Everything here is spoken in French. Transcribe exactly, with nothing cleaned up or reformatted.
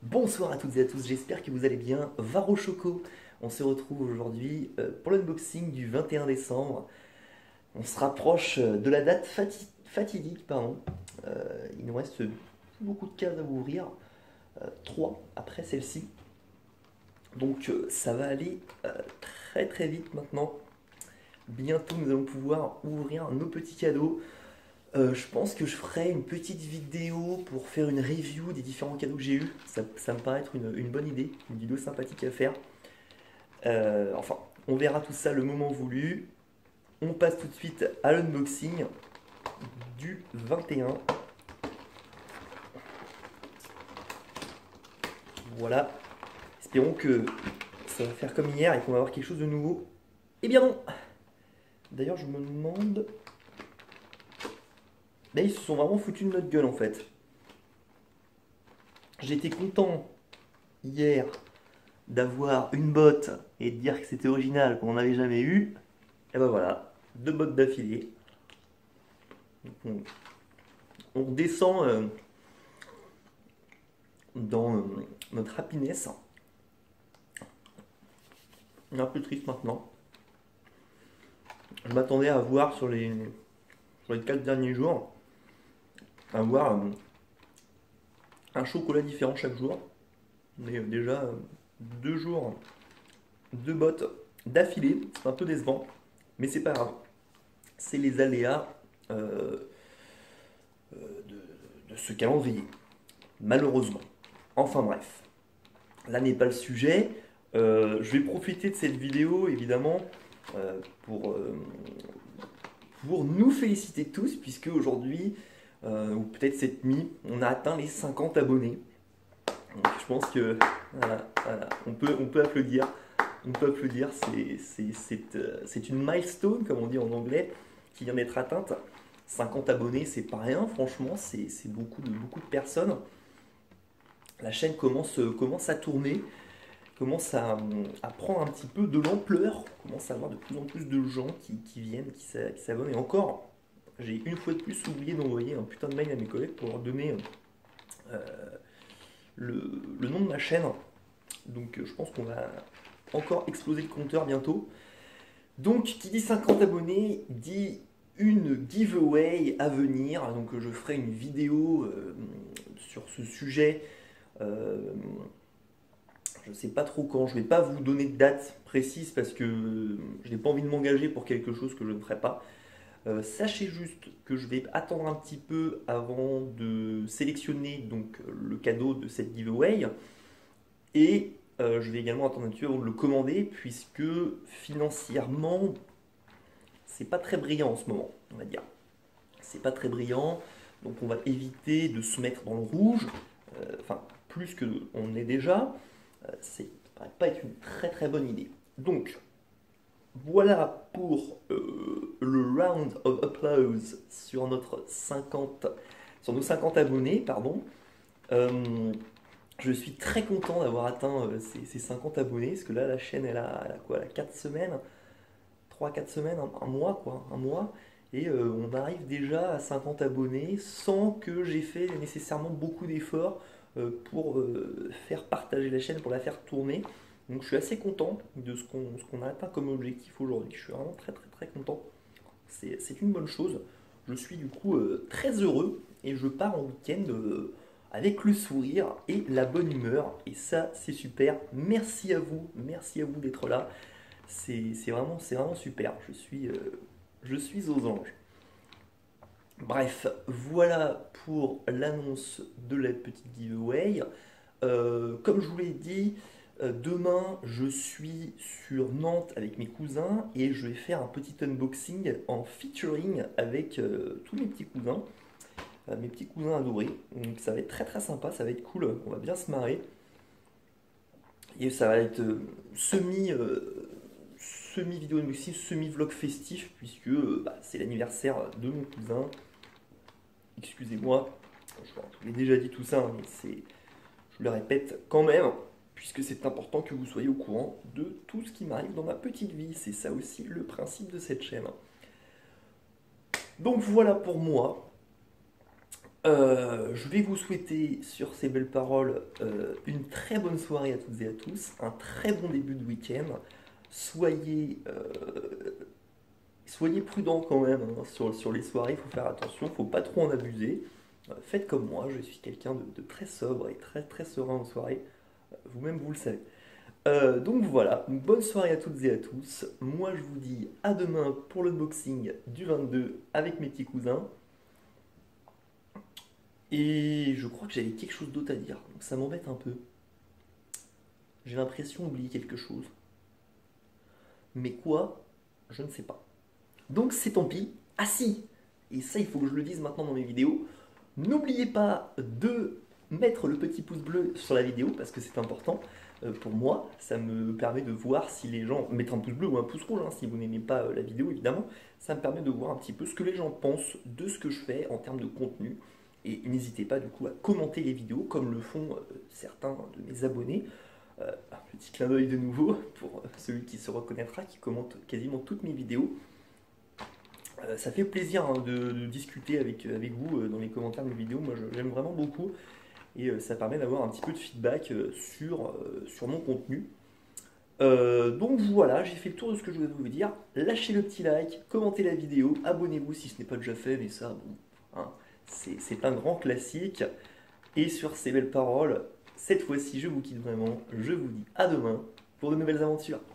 Bonsoir à toutes et à tous, j'espère que vous allez bien. Varo Choco, on se retrouve aujourd'hui euh, pour l'unboxing du vingt et un décembre. On se rapproche euh, de la date fati- fatidique, pardon. Euh, il nous reste beaucoup de cases à ouvrir, euh, trois après celle-ci. Donc euh, ça va aller euh, très très vite maintenant. Bientôt nous allons pouvoir ouvrir nos petits cadeaux. Euh, je pense que je ferai une petite vidéo pour faire une review des différents cadeaux que j'ai eus. Ça, ça me paraît être une, une bonne idée, une vidéo sympathique à faire. Euh, enfin, on verra tout ça le moment voulu. On passe tout de suite à l'unboxing du vingt et un. Voilà. Espérons que ça va faire comme hier et qu'on va avoir quelque chose de nouveau. Eh bien non. D'ailleurs, je me demande... Là, ils se sont vraiment foutus de notre gueule en fait. J'étais content hier d'avoir une botte et de dire que c'était original, qu'on n'en avait jamais eu. Et ben voilà, deux bottes d'affilée. On, on descend euh, dans euh, notre happiness. Un peu triste maintenant. Je m'attendais à voir sur les, sur les quatre derniers jours, à voir euh, un chocolat différent chaque jour. Mais euh, déjà, euh, deux jours, deux bottes d'affilée, c'est un peu décevant. Mais c'est pas grave. C'est les aléas euh, euh, de, de ce calendrier, malheureusement. Enfin bref, là n'est pas le sujet. Euh, je vais profiter de cette vidéo évidemment euh, pour, euh, pour nous féliciter tous, puisque aujourd'hui, euh, ou peut-être cette nuit, on a atteint les cinquante abonnés. Donc je pense que voilà, voilà, on, peut, on peut applaudir. On peut applaudir, c'est c'est- c'est, euh, c'est une milestone, comme on dit en anglais, qui vient d'être atteinte. cinquante abonnés, c'est pas rien, franchement, c'est c'est beaucoup de, beaucoup de personnes. La chaîne commence, commence à tourner, commence à, à prendre un petit peu de l'ampleur, on commence à avoir de plus en plus de gens qui, qui viennent, qui s'a- qui s'abonnent. Et encore, j'ai une fois de plus oublié d'envoyer un putain de mail à mes collègues pour leur donner euh, le, le nom de ma chaîne. Donc euh, je pense qu'on va encore exploser le compteur bientôt. Donc qui dit cinquante abonnés dit une giveaway à venir. Donc je ferai une vidéo euh, sur ce sujet. Euh, je ne sais pas trop quand. Je ne vais pas vous donner de date précise parce que je n'ai pas envie de m'engager pour quelque chose que je ne ferai pas. Euh, sachez juste que je vais attendre un petit peu avant de sélectionner donc le cadeau de cette giveaway. Et euh, je vais également attendre un petit peu avant de le commander, puisque financièrement, c'est pas très brillant en ce moment, on va dire. C'est pas très brillant, donc on va éviter de se mettre dans le rouge, euh, enfin, plus que on est déjà. Euh, c'est, ça paraît pas être une très très bonne idée. Donc, voilà pour euh, le round of applause sur notre cinquante, sur nos cinquante abonnés, pardon. Euh, je suis très content d'avoir atteint euh, ces, ces cinquante abonnés, parce que là, la chaîne, elle a, elle a quoi? Elle a quatre semaines, trois quatre semaines, un, un mois, quoi, un mois. Et euh, on arrive déjà à cinquante abonnés sans que j'ai fait nécessairement beaucoup d'efforts euh, pour euh, faire partager la chaîne, pour la faire tourner. Donc je suis assez content de ce qu'on ce qu'on a atteint comme objectif aujourd'hui. Je suis vraiment très très très content. C'est c'est une bonne chose. Je suis du coup euh, très heureux et je pars en week-end euh, avec le sourire et la bonne humeur. Et ça, c'est super. Merci à vous, merci à vous d'être là. C'est c'est vraiment, c'est vraiment super. Je suis, euh, je suis aux anges. Bref, voilà pour l'annonce de la petite giveaway. Euh, comme je vous l'ai dit, euh, demain je suis sur Nantes avec mes cousins et je vais faire un petit unboxing en featuring avec euh, tous mes petits cousins, euh, mes petits cousins adorés. Donc ça va être très très sympa, ça va être cool, on va bien se marrer. Et ça va être euh, semi, euh, semi vidéo unboxing, semi vlog festif puisque euh, bah, c'est l'anniversaire de mon cousin. Excusez-moi, je vous l'ai déjà dit tout ça, hein, mais c'est, je le répète quand même, puisque c'est important que vous soyez au courant de tout ce qui m'arrive dans ma petite vie. C'est ça aussi le principe de cette chaîne. Donc voilà pour moi. Euh, je vais vous souhaiter sur ces belles paroles euh, une très bonne soirée à toutes et à tous, un très bon début de week-end. Soyez, euh, soyez prudents quand même hein, sur, sur les soirées, il faut faire attention, il ne faut pas trop en abuser. Euh, faites comme moi, je suis quelqu'un de, de très sobre et très très serein en soirée. Euh, Vous-même vous le savez. Euh, donc voilà, une bonne soirée à toutes et à tous. Moi je vous dis à demain pour l'unboxing du vingt-deux avec mes petits cousins. Et je crois que j'avais quelque chose d'autre à dire, donc ça m'embête un peu. J'ai l'impression d'oublier quelque chose. Mais quoi? Je ne sais pas. Donc c'est tant pis. Ah si! Et ça il faut que je le dise maintenant dans mes vidéos. N'oubliez pas de mettre le petit pouce bleu sur la vidéo parce que c'est important. Euh, pour moi, ça me permet de voir si les gens... Mettre un pouce bleu ou un pouce rouge hein, si vous n'aimez pas euh, la vidéo évidemment. Ça me permet de voir un petit peu ce que les gens pensent de ce que je fais en termes de contenu. Et n'hésitez pas du coup à commenter les vidéos comme le font euh, certains de mes abonnés. Euh, un petit clin d'œil de nouveau pour euh, celui qui se reconnaîtra, qui commente quasiment toutes mes vidéos. Euh, ça fait plaisir hein, de, de discuter avec, avec vous euh, dans les commentaires de mes vidéos. Moi je- j'aime vraiment beaucoup et euh, ça permet d'avoir un petit peu de feedback euh, sur, euh, sur mon contenu. Euh, donc voilà, j'ai fait le tour de ce que je voulais vous dire. Lâchez le petit like, commentez la vidéo, abonnez-vous si ce n'est pas déjà fait, mais ça, bon, hein, c'est c'est un grand classique. Et sur ces belles paroles, cette fois-ci je vous quitte vraiment, je vous dis à demain pour de nouvelles aventures.